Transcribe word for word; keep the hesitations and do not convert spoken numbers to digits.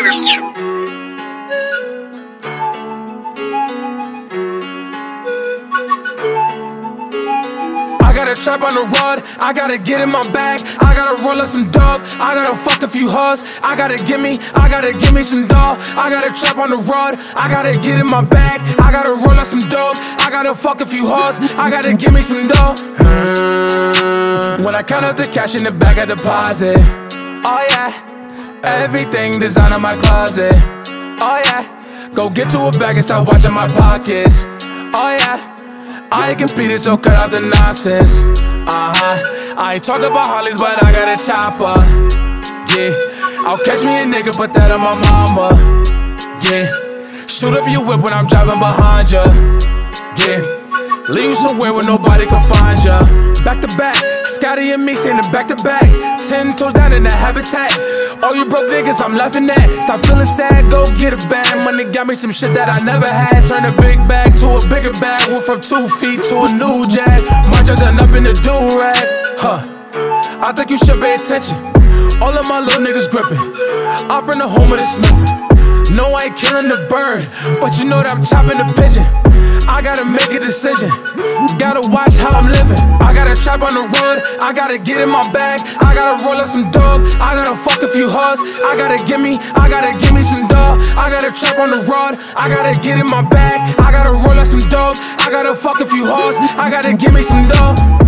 I got a trap on the rod, I gotta get in my bag. I gotta roll up some dub, I gotta fuck a few hoes. I gotta give me, I gotta give me some dough. I got a trap on the rod, I gotta get in my bag. I gotta roll up some dope, I gotta fuck a few hoes. I gotta give me some dough. mm. When I count up the cash in the bag, I deposit. Oh yeah, everything designed in my closet. Oh yeah, go get to a bag and start watching my pockets. Oh yeah, I ain't competing, so cut out the nonsense. Uh-huh, I ain't talking about Harleys, but I got a chopper. Yeah, I'll catch me a nigga, put that on my mama. Yeah, shoot up your whip when I'm driving behind ya. Yeah, leave you somewhere where nobody can find ya. Back to back, Scotty and me standing back to back. Ten toes down in the habitat. All you broke niggas, I'm laughing at. Stop feeling sad, go get a bag. Money got me some shit that I never had. Turn a big bag to a bigger bag. Went from two feet to a new jag. My just done up in the do-rag. Huh, I think you should pay attention. All of my little niggas gripping. I'm from the home of the sniffing. No, I ain't killing the bird, but you know that I'm chopping the pigeon. I gotta make a decision, gotta watch how I'm living. I got a trap on the road, I gotta get in my bag. I gotta roll up some dope, I gotta fuck a few hoes. I gotta give me, I gotta give me some dough. I got a trap on the road, I gotta get in my bag. I gotta roll up some dope, I gotta fuck a few hoes. I gotta give me some dough.